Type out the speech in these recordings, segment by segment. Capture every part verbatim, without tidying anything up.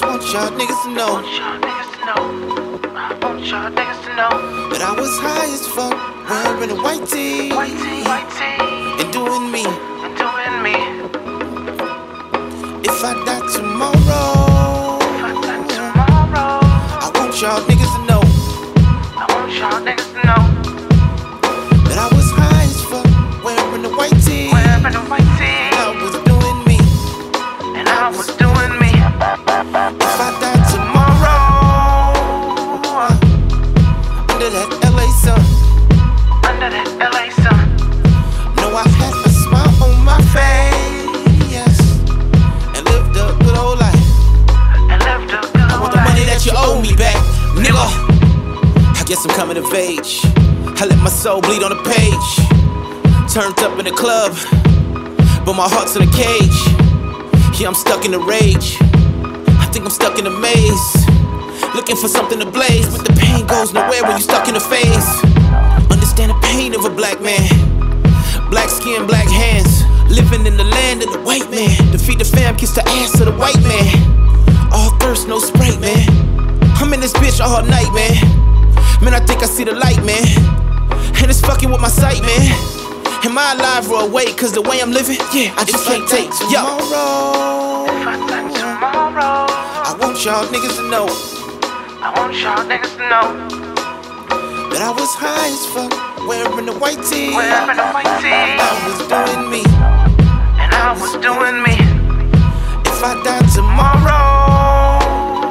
want y'all niggas to know. Want y'all niggas to know. I want y'all niggas to know that I was high as fuck, wearing a white tee, white tee, white tee, and doing me, and doing me. If I die tomorrow, if I die tomorrow, I want y'all niggas to know. I want y'all niggas to know that I was high as fuck, wearing a white tee, wearing a white tee, and I was doing me, and I was doing me. If I die tomorrow, under that L A sun, under that L A sun, know I had a smile on my face, and lived a good old life, and lived a good I want the money that you owe me back, nigga. I guess I'm coming of age. I let my soul bleed on the page. Turned up in the club, but my heart's in a cage. Yeah, I'm stuck in the rage. I think I'm stuck in a maze, looking for something to blaze, but the pain goes nowhere when you're stuck in the phase. Understand the pain of a black man, black skin, black hands, living in the land of the white man. Defeat the fam, kiss the ass of the white man. All thirst, no Sprite, man. I'm in this bitch all night, man. Man, I think I see the light, man, and it's fucking with my sight, man. Am I alive or awake? Cause the way I'm living, yeah, I just can't take. Yo, if I die tomorrow, I want y'all niggas to know, I want y'all niggas to know that I was high as fuck, wearing a white tee, wearing a white tee, and I was doing me, and I was doing me. If I die tomorrow,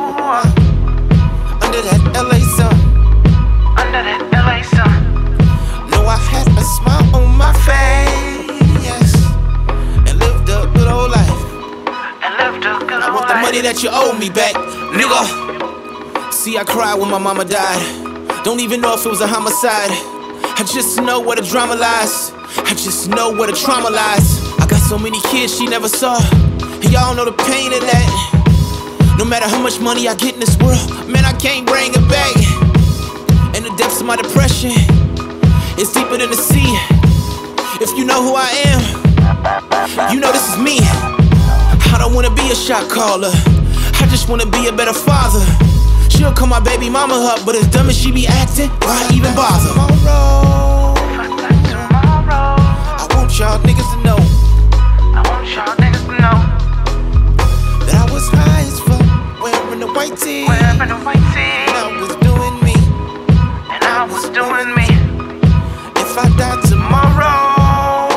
under that L A sun, under that L A sun, know I had a smile on my face, and lived a good old life, and lived a good I old want the life. money that you owe me back, nigga. See, I cried when my mama died. Don't even know if it was a homicide. I just know where the drama lies. I just know where the trauma lies. I got so many kids she never saw, and y'all know the pain of that. No matter how much money I get in this world, man, I can't bring it back. And the depths of my depression is deeper than the sea. If you know who I am, you know this is me. I don't wanna be a shot caller, I just wanna be a better father. She'll call my baby mama up, but as dumb as she be acting, why even bother? Tomorrow, If I die tomorrow, I want y'all niggas to know I want y'all niggas to know that I was high as fuck, wearing a white tee, wearing a white tee, and I was doing me, and I was doing me. If I die tomorrow,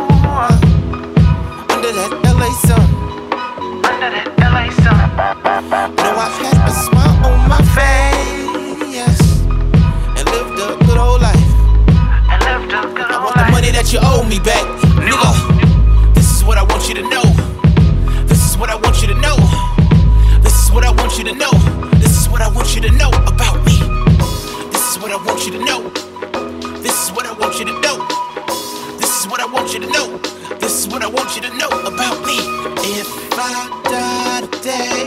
under that L A sun, Under that L A sun, know I had a smile on my face, and lived a good old life, and lived a good I old want the life. money that you owe me back, nigga. This is what I want you to know. This is what I want you to know. This is what I want you to know. This is what I want you to know about me. This is what I want you to know. This is what I want you to know. This is what I want you to know. This is what I want you to know about me. If I die today,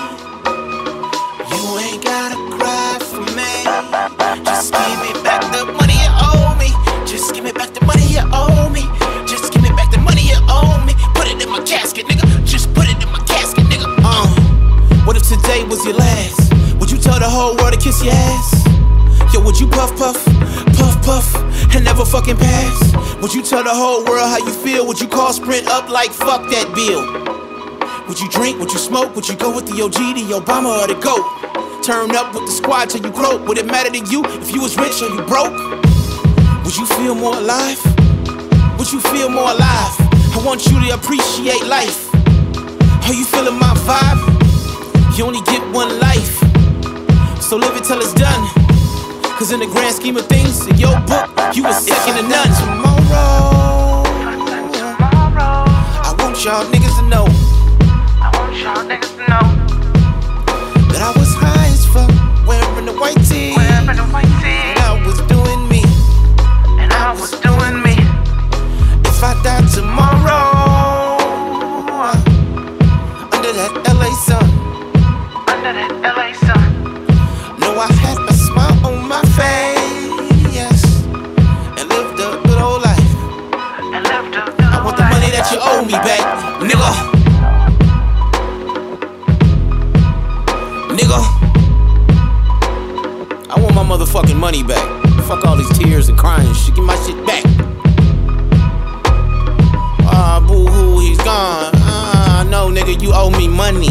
you ain't gotta cry for me. Just give me back the money you owe me. Just give me back the money you owe me. Just give me back the money you owe me. Put it in my casket, nigga. Just put it in my casket, nigga. Uh, what if today was your last? Would you tell the whole world to kiss your ass? Yo, would you puff, puff, puff, puff, and never fucking pass? Would you tell the whole world how you feel? Would you call Sprint up like fuck that bill? Would you drink? Would you smoke? Would you go with the O G, the Obama, or the GOAT? Turn up with the squad till you croak. Would it matter to you if you was rich or you broke? Would you feel more alive? Would you feel more alive? I want you to appreciate life. Are you feeling my vibe? You only get one life, so live it till it's done. Cause in the grand scheme of things, in your book, you was second to none. Tomorrow, Tomorrow, I want y'all niggas to know I want y'all niggas to know that I was high as fuck, wearing a white tee, wearing a white tee, and I was doing me, and I was doing me. If I die tomorrow, under that L A sun, Under that L A sun, know I had a smile on my face, and lived a good old life, and lived a good I want the money that you owe me back, nigga. nigga. I want my motherfucking money back. Fuck all these tears and crying and shit. Get my shit back. Ah, boo-hoo, he's gone. Ah, no, nigga, you owe me money.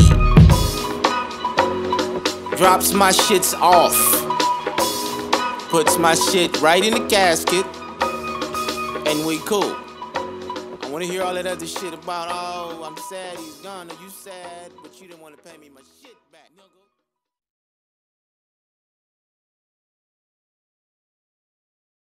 Drops my shits off. Puts my shit right in the casket. And we cool. I wanna hear all that other shit about, oh, I'm sad he's gone. Or you sad, but you didn't wanna pay me my shit back.